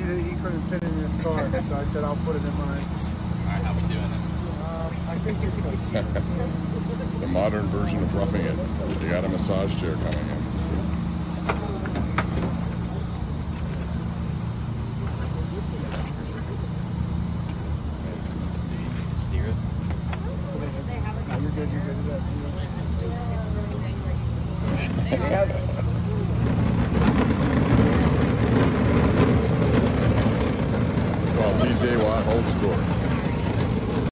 he couldn't fit in his car, so I said I'll put it in mine. Alright, how we doing this? I think just like the modern version of roughing it. You got a massage chair coming in. Steer it. No, you're good. You're good. Well, TJ Watt holds score.